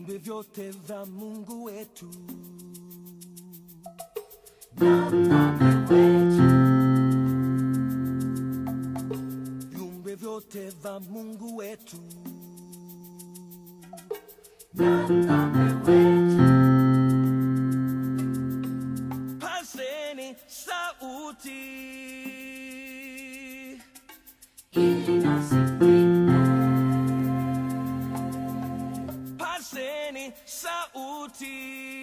Viumbe vyote vya Mungu wetu, viumbe vyote vya Mungu wetu, paseni sauti ili nasi tuimbe. Paseni sauti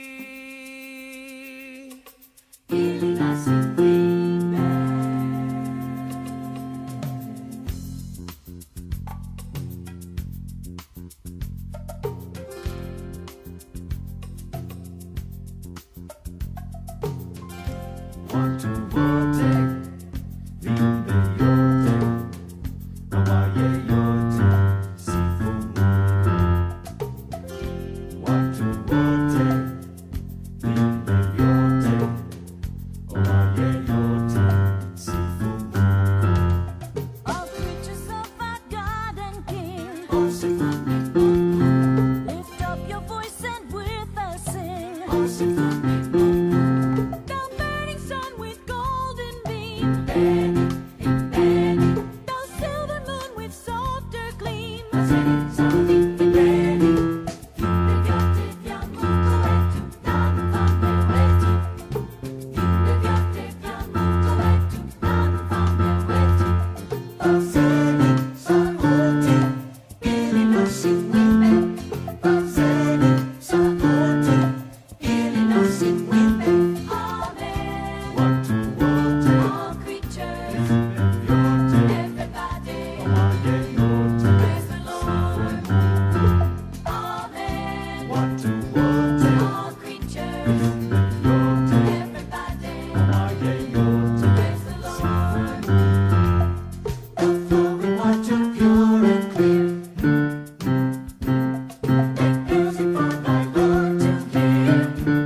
ili nasi tuimbe. Watu wote, viumbe vyote, awaye yote, sifu Mungu. Watu wote, viumbe vyote, awaye yote, sifu Mungu. All creatures of our God and King, Oh, Sifuni Mungu, lift up your voice and with us sing. oh, Sifuni Mungu. The burning sun with golden beam, Beni, beni, the silver moon with softer gleam. paseni sauti beni. Viumbe vyote vya Mungu wetu, na mfalme wetu. Viumbe vyote vya Mungu wetu, na mfalme wetu. Paseni sauti ili nasi tuimbe. Paseni sauti ili nasi tuimbe. Amen. Watu wote, All creatures, viumbe vyote, everybody, awaye yote, praise the Lord. Amen. watu wote, All creatures, viumbe vyote, everybody, awaye yote, praise the Lord. the flowing water pure and clear. Make music for thy Lord to hear.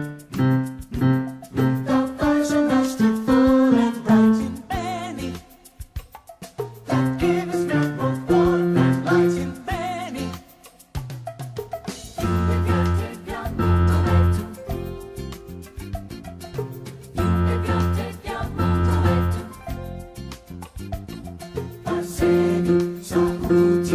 The fires are master full and bright in Beni, that give us not more warmth and light in Beni. Viumbe vyote vya Mungu wetu. Viumbe vyote vya Mungu wetu. Paseni sauti,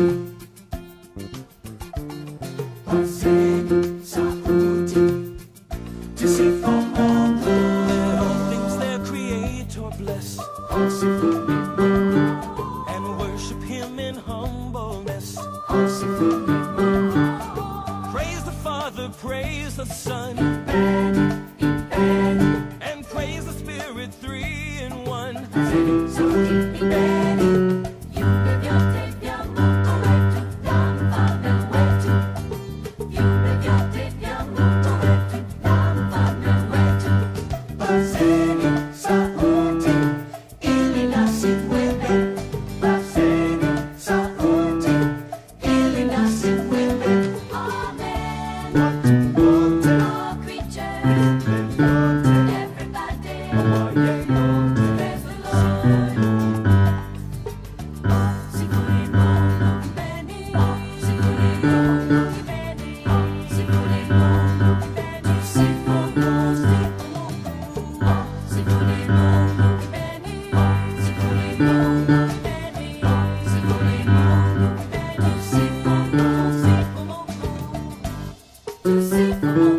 paseni sauti, to sing for Mungu. Let all things their Creator bless, oh, Sifuni Mungu, and worship Him in humbleness, oh, Sifuni Mungu. Praise the Father, praise the Son, and praise the Spirit, three in one. Paseni sauti, Viumbe vyote vya Mungu wetu, na mfalme wetu. Viumbe vyote vya Mungu wetu, na mfalme wetu. paseni sauti ili nasi tuimbe. Paseni sauti ili nasi tuimbe. Amen. Watu wote, All creatures, viumbe vyote, everybody, awaye yote, praise the Lord. Sifuni Mungu kipeni, Sifuni Mungu kipeni, Sifuni Mungu kipeni, sifu Mungu, sifu Mungu. Sifuni Mungu kipeni, Sifuni Mungu kipeni, Sifuni Mungu kipeni, sifu Mungu, sifu Mungu. Sifu Mungu.